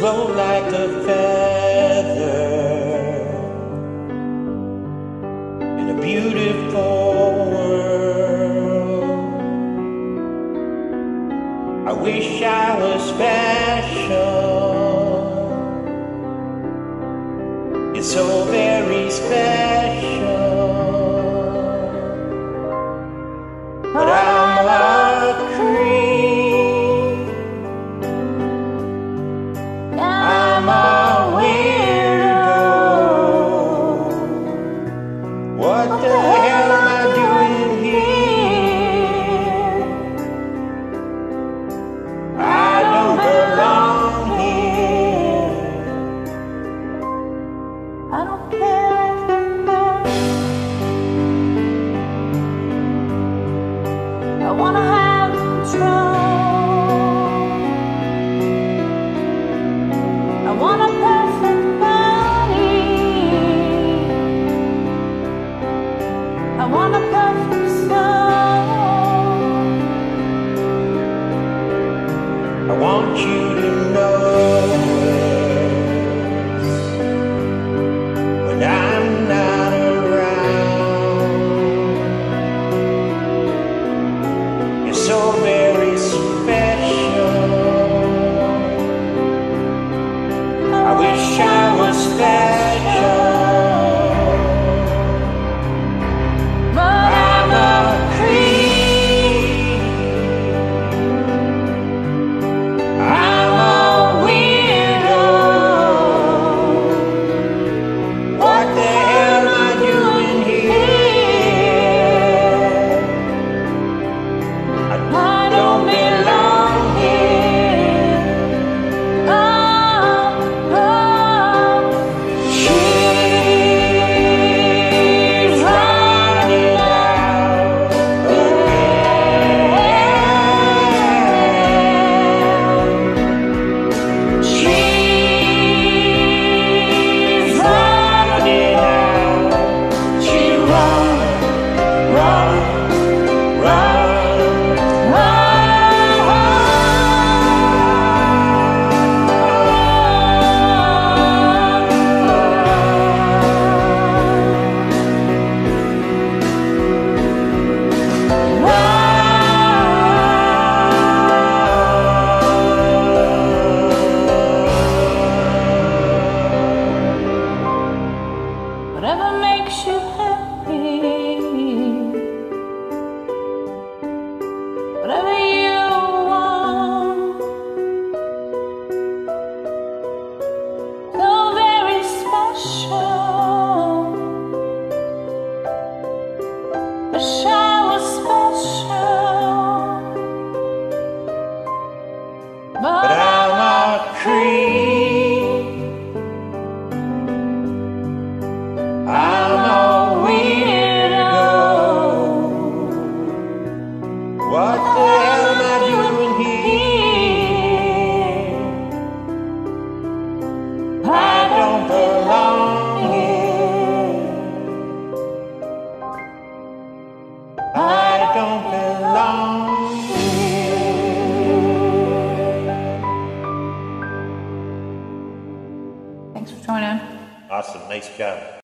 float like a feather in a beautiful world. I wish I was special. It's so very special. But I'm a creep. I'm a weirdo. What the hell am I doing here? I don't belong here. I don't care if it hurts. I wanna have control. I want a perfect body. I want a perfect soul. I want you to notice when I'm not around. You're so very special. I wish I was special. But I'm a creep. I'm a weirdo. What the hell am I doing here? I don't belong here. She's running out again. She's running out. She run, run, whatever makes you happy, whatever you want, so very special. Wish I was special, but I'm a creep. I'm a weirdo. What the hell am I doing here? I don't belong here. I don't belong here. Thanks for joining. Awesome, nice job.